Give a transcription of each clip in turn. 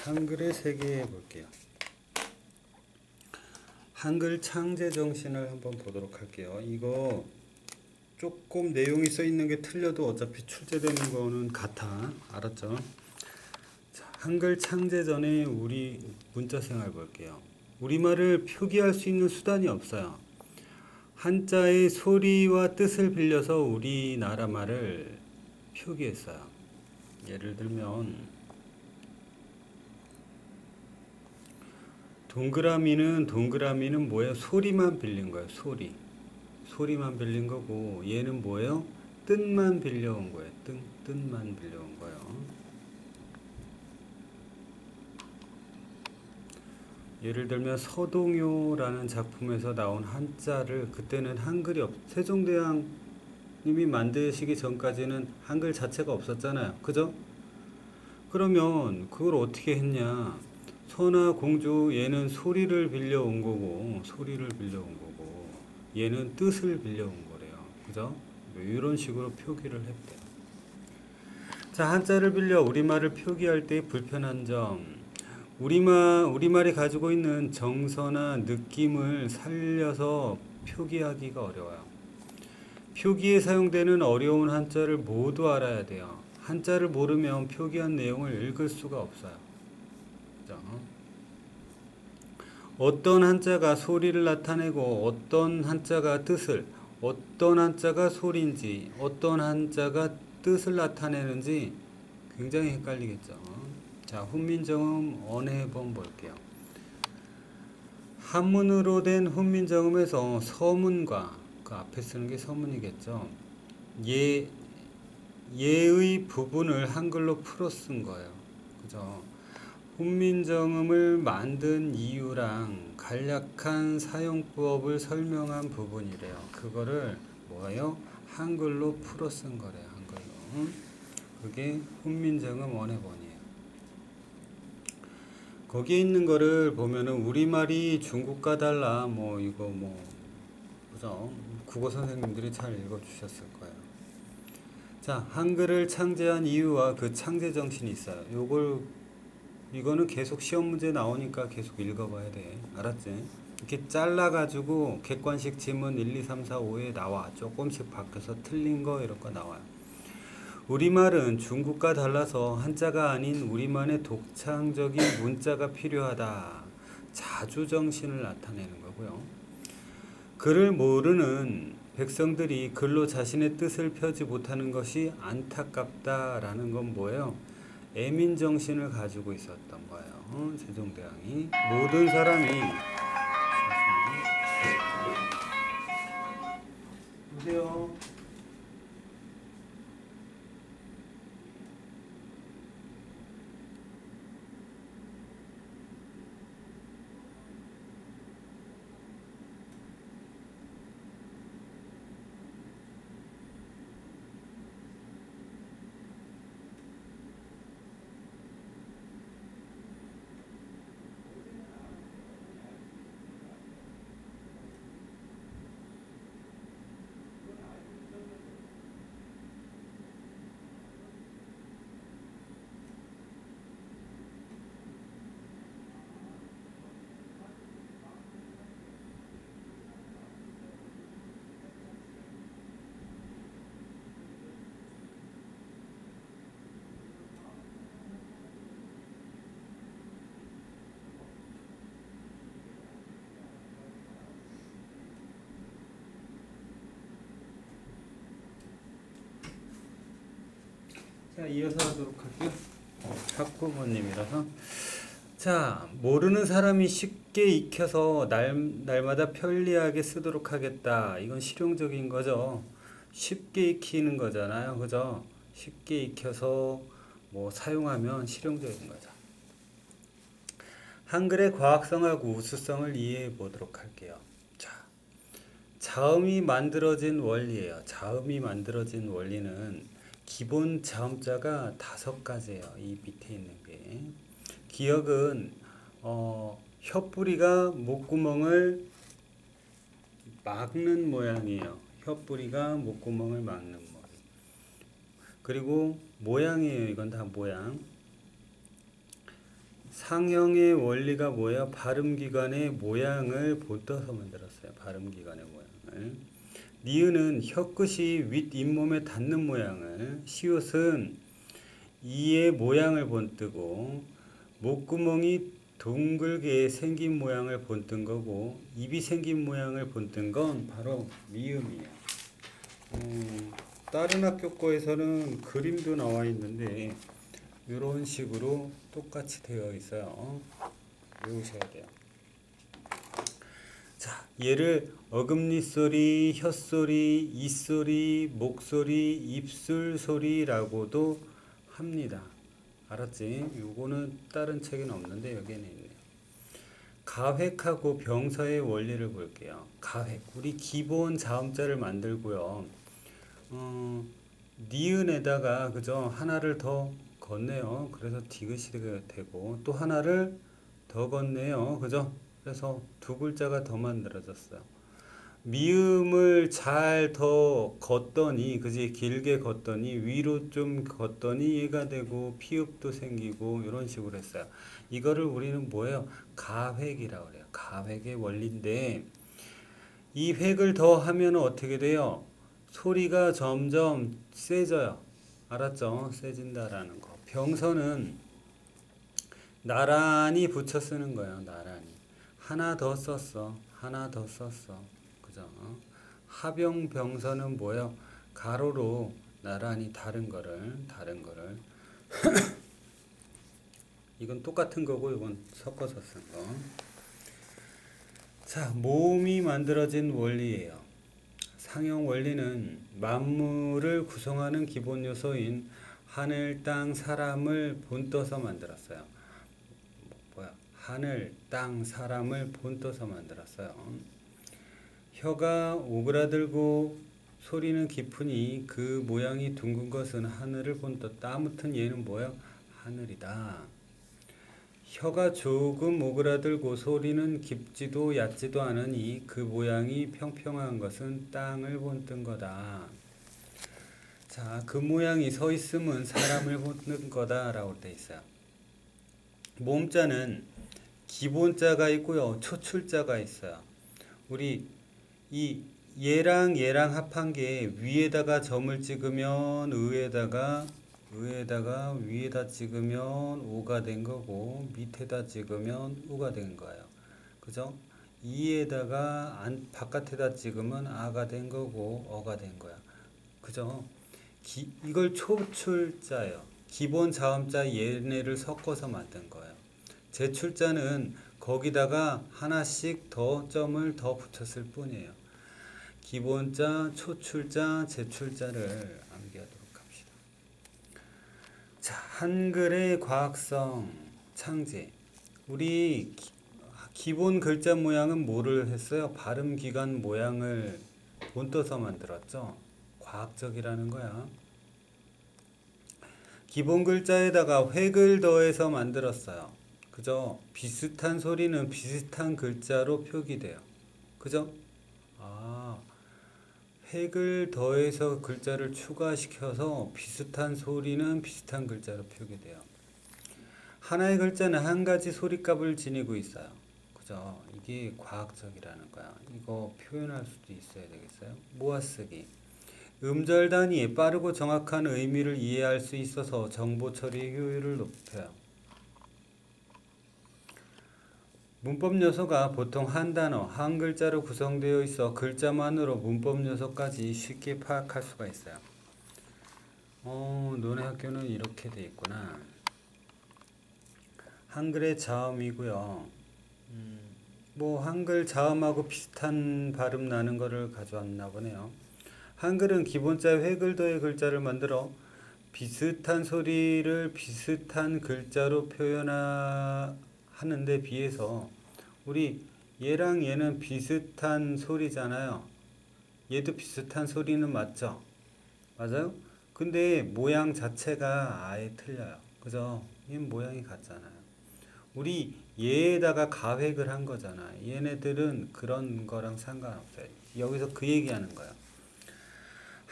한글의 세계 볼게요. 한글 창제 정신을 한번 보도록 할게요. 이거 조금 내용이 써 있는 게 틀려도 어차피 출제되는 거는 같아. 알았죠? 자, 한글 창제 전에 우리 문자 생활 볼게요. 우리말을 표기할 수 있는 수단이 없어요. 한자의 소리와 뜻을 빌려서 우리나라 말을 표기했어요. 예를 들면 동그라미는 뭐예요? 소리만 빌린 거예요. 소리만 빌린 거고, 얘는 뭐예요? 뜻만 빌려온 거예요. 뜻만 빌려온 거예요. 예를 들면 서동요라는 작품에서 나온 한자를, 그때는 한글이 세종대왕님이 만드시기 전까지는 한글 자체가 없었잖아요. 그죠? 그러면 그걸 어떻게 했냐? 선아 공주, 얘는 소리를 빌려온 거고, 얘는 뜻을 빌려온 거래요. 그죠? 이런 식으로 표기를 했대요. 자, 한자를 빌려 우리말을 표기할 때 불편한 점. 우리말이 가지고 있는 정서나 느낌을 살려서 표기하기가 어려워요. 표기에 사용되는 어려운 한자를 모두 알아야 돼요. 한자를 모르면 표기한 내용을 읽을 수가 없어요. 어떤 한자가 소리를 나타내고 어떤 한자가 뜻을, 어떤 한자가 소리인지 어떤 한자가 뜻을 나타내는지 굉장히 헷갈리겠죠. 자, 훈민정음 언해본 볼게요. 한문으로 된 훈민정음에서 서문과 그 앞에 쓰는 게 서문이겠죠. 예의 부분을 한글로 풀어 쓴 거예요. 그죠? 훈민정음을 만든 이유랑 간략한 사용법을 설명한 부분이래요. 그거를 뭐예요? 한글로 풀어 쓴 거래요. 한글로. 그게 훈민정음 언해본이에요. 거기에 있는 거를 보면은 우리말이 중국과 달라, 그죠? 국어 선생님들이 잘 읽어 주셨을 거예요. 자, 한글을 창제한 이유와 그 창제 정신이 있어요. 이거는 계속 시험 문제 나오니까 계속 읽어봐야 돼. 알았지? 이렇게 잘라가지고 객관식 지문 1, 2, 3, 4, 5에 나와. 조금씩 바뀌어서 틀린 거 이런 거 나와요. 우리말은 중국과 달라서 한자가 아닌 우리만의 독창적인 문자가 필요하다. 자주정신을 나타내는 거고요. 글을 모르는 백성들이 글로 자신의 뜻을 펴지 못하는 것이 안타깝다라는 건 뭐예요? 애민정신을 가지고 있었던 거예요. 세종대왕이. 모든 사람이 보세요. 자, 이어서 하도록 할게요. 학부모님이라서. 자, 모르는 사람이 쉽게 익혀서 날마다 편리하게 쓰도록 하겠다. 이건 실용적인 거죠. 쉽게 익히는 거잖아요. 그죠? 쉽게 익혀서 사용하면 실용적인 거죠. 한글의 과학성하고 우수성을 이해해 보도록 할게요. 자, 자음이 만들어진 원리예요. 자음이 만들어진 원리는 기본 자음자가 5가지예요. 이 밑에 있는 게. 기역은 혀뿌리가 목구멍을 막는 모양이에요. 혀뿌리가 목구멍을 막는 모양. 그리고 모양이에요. 이건 다 모양. 상형의 원리가 뭐야? 발음기관의 모양을 본떠서 만들었어요. 발음기관의 모양을. 니은은 혀끝이 윗잇몸에 닿는 모양을, 시옷은 이의 모양을 본뜨고, 목구멍이 둥글게 생긴 모양을 본뜬 거고, 입이 생긴 모양을 본뜬 건 바로 미음이에요. 다른 학교 거에서는 그림도 나와 있는데 이런 식으로 똑같이 되어 있어요. 외우셔야 돼요. 자, 얘를 어금니 소리, 혀소리, 이소리, 목소리, 입술 소리라고도 합니다. 알았지? 요거는 다른 책에는 없는데 여기에는 있네요. 가획하고 병사의 원리를 볼게요. 가획, 우리 기본 자음자를 만들고요. 니은에다가 그죠? 하나를 더 걷네요. 그래서 디귿이 되고 또 하나를 더 걷네요. 그죠? 그래서 두 글자가 더 만들어졌어요. 미음을 잘 더 걷더니, 그지? 길게 걷더니, 위로 좀 걷더니 얘가 되고, 피읍도 생기고, 이런 식으로 했어요. 이거를 우리는 뭐예요? 가획이라고 그래요. 가획의 원리인데, 이 획을 더 하면 어떻게 돼요? 소리가 점점 세져요. 알았죠? 세진다라는 거. 병서는 나란히 붙여 쓰는 거예요. 나란히. 하나 더 썼어. 하나 더 썼어. 그죠? 하병 병서는 뭐예요? 가로로 나란히 다른 거를 이건 똑같은 거고 이건 섞어서 쓴 거. 자, 모음이 만들어진 원리예요. 상형 원리는 만물을 구성하는 기본 요소인 하늘, 땅, 사람을 본떠서 만들었어요. 하늘, 땅, 사람을 본떠서 만들었어요. 혀가 오그라들고 소리는 깊으니 그 모양이 둥근 것은 하늘을 본떴다. 아무튼 얘는 뭐예요? 하늘이다. 혀가 조금 오그라들고 소리는 깊지도 얕지도 않으니 그 모양이 평평한 것은 땅을 본뜬 거다. 자, 그 모양이 서 있으면 사람을 본뜬 거다라고 돼 있어요. 모음자는 기본자가 있고요. 초출자가 있어요. 우리 이 얘랑 합한 게 위에다가 점을 찍으면 위에다 찍으면 오가 된 거고 밑에다 찍으면 우가 된 거예요. 그죠? 이에다가 바깥에다 찍으면 아가 된 거고 어가 된 거야. 그죠? 이걸 초출자예요. 기본 자음자 얘네를 섞어서 만든 거예요. 제출자는 거기다가 하나씩 더 점을 더 붙였을 뿐이에요. 기본자, 초출자, 제출자를 암기하도록 합시다. 자, 한글의 과학성 창제. 우리 기본 글자 모양은 뭐를 했어요? 발음기관 모양을 본떠서 만들었죠. 과학적이라는 거야. 기본 글자에다가 획을 더해서 만들었어요. 그죠? 비슷한 소리는 비슷한 글자로 표기돼요. 그죠? 획을 더해서 글자를 추가시켜서 비슷한 소리는 비슷한 글자로 표기돼요. 하나의 글자는 한 가지 소리값을 지니고 있어요. 그죠? 이게 과학적이라는 거야. 이거 표현할 수도 있어야 되겠어요? 모아쓰기. 음절 단위의 빠르고 정확한 의미를 이해할 수 있어서 정보 처리 효율을 높여요. 문법 요소가 보통 한 단어, 한 글자로 구성되어 있어 글자만으로 문법 요소까지 쉽게 파악할 수가 있어요. 너네 학교는 이렇게 돼 있구나. 한글의 자음이고요. 뭐 한글 자음하고 비슷한 발음 나는 거를 가져왔나 보네요. 한글은 기본자에 획을 더해 글자를 만들어 비슷한 소리를 비슷한 글자로 표현하는데 비해서 우리 얘랑 얘는 비슷한 소리잖아요. 얘도 비슷한 소리는 맞죠? 맞아요? 근데 모양 자체가 아예 틀려요. 그죠? 얘는 모양이 같잖아요. 우리 얘에다가 가획을 한 거잖아. 얘네들은 그런 거랑 상관없어요. 여기서 그 얘기하는 거예요.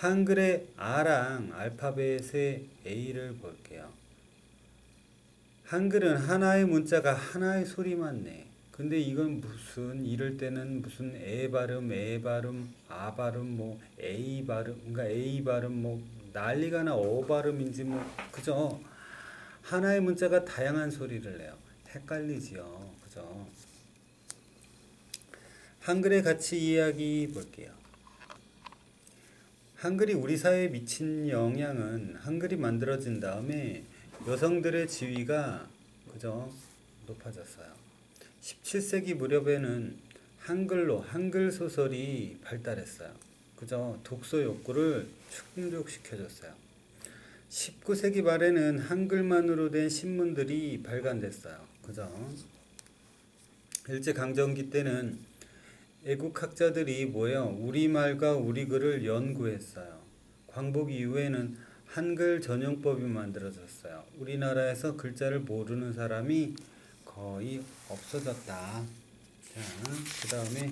한글의 아랑 알파벳의 A를 볼게요. 한글은 하나의 문자가 하나의 소리만 내. 근데 이건 무슨 이럴 때는 무슨 에 발음, 아 발음, 뭐 에이 발음, 그러니까 에이 발음 뭐 난리가 나 어 발음인지 뭐 그죠? 하나의 문자가 다양한 소리를 내요. 헷갈리지요. 그죠? 한글의 가치 이야기 볼게요. 한글이 우리 사회에 미친 영향은 한글이 만들어진 다음에 여성들의 지위가 그죠? 높아졌어요. 17세기 무렵에는 한글로 한글 소설이 발달했어요. 그죠? 독서 욕구를 충족시켜줬어요. 19세기 말에는 한글만으로 된 신문들이 발간됐어요. 그죠? 일제강점기 때는 애국학자들이 모여 우리말과 우리글을 연구했어요. 광복 이후에는 한글 전용법이 만들어졌어요. 우리나라에서 글자를 모르는 사람이 거의 없어졌다. 자, 그 다음에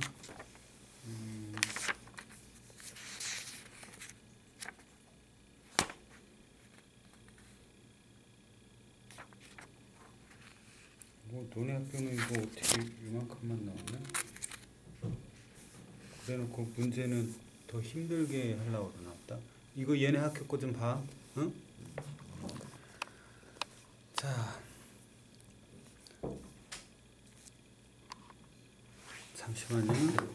뭐 너네 학교는 이거 어떻게 이만큼만 나오냐? 그래놓고 문제는 더 힘들게 하려고 그러나 보다. 이거 얘네 학교 거 좀 봐. 응? 자, 잠시만요.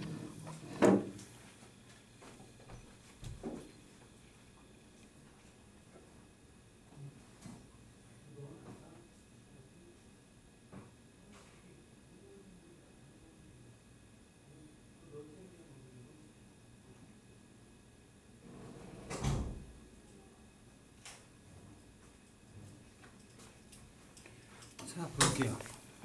자, 볼게요.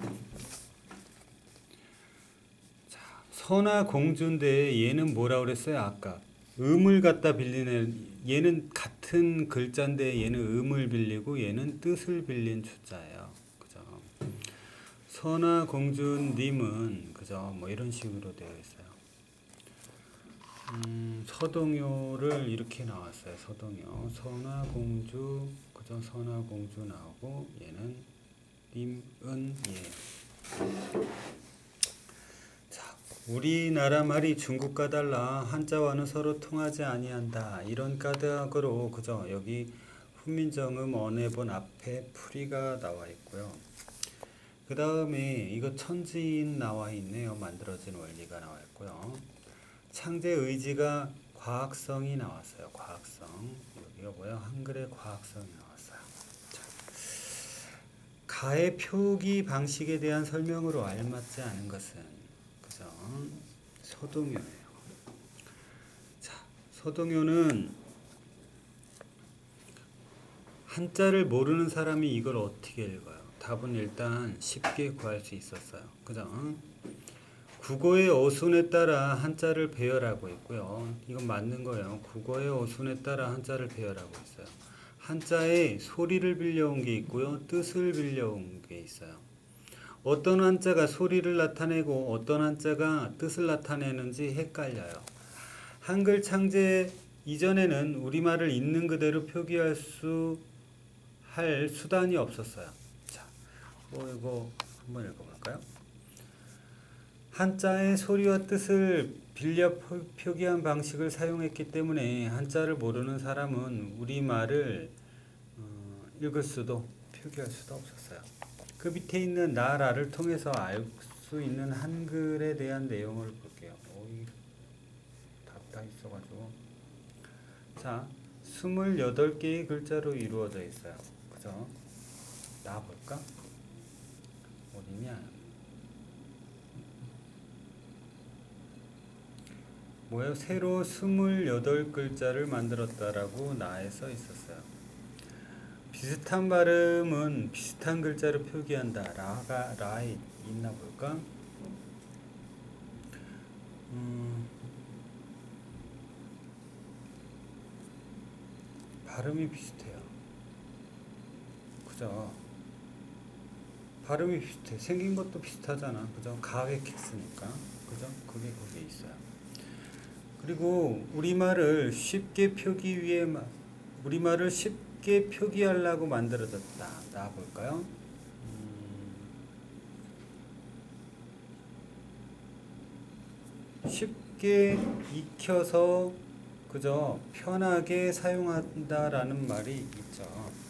자, 선아 공주인데 얘는 뭐라 그랬어요? 아까 음을 갖다 빌리는 얘는 같은 글자인데 얘는 음을 빌리고 얘는 뜻을 빌린 주자예요. 그죠? 선아 공주님은 그죠? 뭐 이런 식으로 되어 있어요. 서동요를 이렇게 나왔어요. 서동요. 선아 공주 그죠? 선아 공주 나오고 얘는 님은 예. 자, 우리나라 말이 중국과 달라 한자와는 서로 통하지 아니한다. 이런 까닭으로 그죠? 여기 훈민정음 언해본 앞에 풀이가 나와 있고요. 그 다음에 이거 천지인 나와 있네요. 만들어진 원리가 나와 있고요. 창제 의지가 과학성이 나왔어요. 과학성. 여기가 뭐야? 한글의 과학성이 나왔어요. 자, 가의 표기 방식에 대한 설명으로 알맞지 않은 것은 그죠? 서동요예요. 자, 서동요는 한자를 모르는 사람이 이걸 어떻게 읽어요? 답은 일단 쉽게 구할 수 있었어요. 그죠? 국어의 어순에 따라 한자를 배열하고 있고요. 이건 맞는 거예요. 국어의 어순에 따라 한자를 배열하고 있어요. 한자에 소리를 빌려온 게 있고요. 뜻을 빌려온 게 있어요. 어떤 한자가 소리를 나타내고 어떤 한자가 뜻을 나타내는지 헷갈려요. 한글 창제 이전에는 우리말을 있는 그대로 표기할 할 수단이 없었어요. 자, 뭐 이거 한번 읽어볼까요? 한자의 소리와 뜻을 빌려 표기한 방식을 사용했기 때문에 한자를 모르는 사람은 우리말을 읽을 수도 표기할 수도 없었어요. 그 밑에 있는 나라를 통해서 알 수 있는 한글에 대한 내용을 볼게요. 답 다 있어가지고. 자, 28개의 글자로 이루어져 있어요. 그죠? 나 볼까? 어디냐? 뭐예요? 새로 28글자를 만들었다라고 나에 써 있었어요. 비슷한 발음은 비슷한 글자를 표기한다. 라에 있나 볼까? 발음이 비슷해요. 그죠? 발음이 비슷해. 생긴 것도 비슷하잖아. 그죠? 가외키스니까. 그죠? 그게 거기에 있어요. 그리고 우리말을 쉽게 쉽게 표기하려고 만들어졌다. 나 볼까요? 쉽게 익혀서 그저 편하게 사용한다라는 말이 있죠.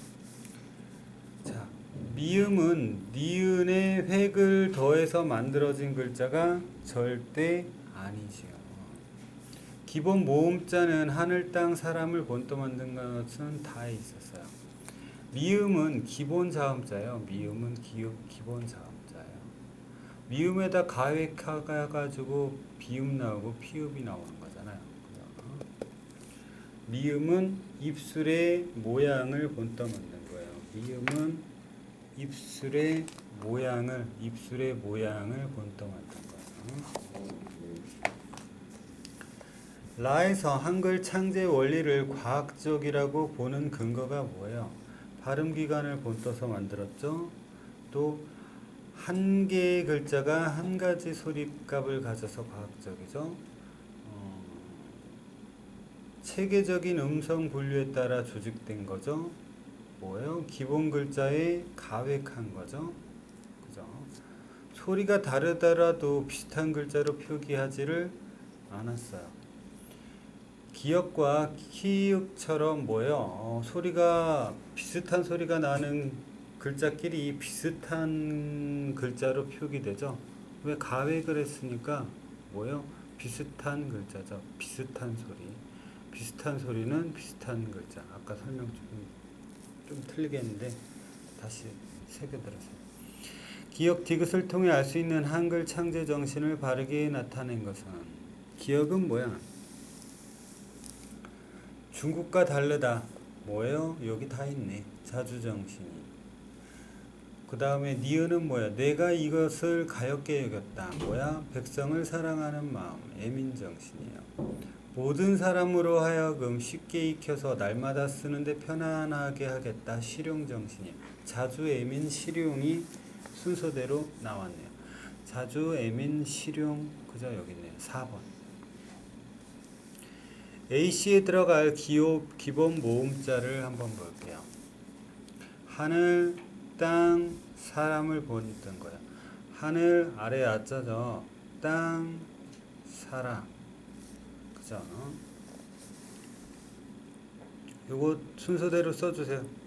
자, 미음은 니은에 획을 더해서 만들어진 글자가 절대 아니지요. 기본 모음자는 하늘, 땅, 사람을 본떠 만든 것은 다 있었어요. 미음은 기본 자음자예요. 미음은 기본 자음자예요. 미음에다 가획해가지고 비음 나오고 피읍이 나오는 거잖아요. 미음은 입술의 모양을 본떠 만든 거예요. 미음은 입술의 모양을 본떠 만든 거예요. 라에서 한글 창제 원리를 과학적이라고 보는 근거가 뭐예요? 발음기관을 본떠서 만들었죠. 또 한 개의 글자가 한 가지 소립값을 가져서 과학적이죠. 체계적인 음성 분류에 따라 조직된 거죠. 뭐예요? 기본 글자에 가획한 거죠. 그죠? 소리가 다르더라도 비슷한 글자로 표기하지를 않았어요. 기역과 키읔처럼 뭐예요? 소리가 비슷한 소리가 나는 글자끼리 비슷한 글자로 표기되죠. 왜 가획을 했으니까 뭐예요? 비슷한 글자죠. 비슷한 소리. 비슷한 소리는 비슷한 글자. 아까 설명 좀 틀리게 했는데 다시 새겨들어서. 기역 디귿을 통해 알 수 있는 한글 창제 정신을 바르게 나타낸 것은, 기역은 뭐야? 중국과 다르다. 뭐예요? 여기 다 있네. 자주정신이. 그 다음에 니은은 뭐야? 내가 이것을 가엾게 여겼다. 뭐야? 백성을 사랑하는 마음. 애민정신이에요. 모든 사람으로 하여금 쉽게 익혀서 날마다 쓰는데 편안하게 하겠다. 실용정신이에요. 자주, 애민, 실용이 순서대로 나왔네요. 자주, 애민, 실용. 그죠? 여기 있네요. 4번. A씨에 들어갈 기본 모음자를 한번 볼게요. 하늘, 땅, 사람을 본뜬 거야. 하늘 아래 아자죠. 땅, 사람. 그죠? 요거 순서대로 써주세요.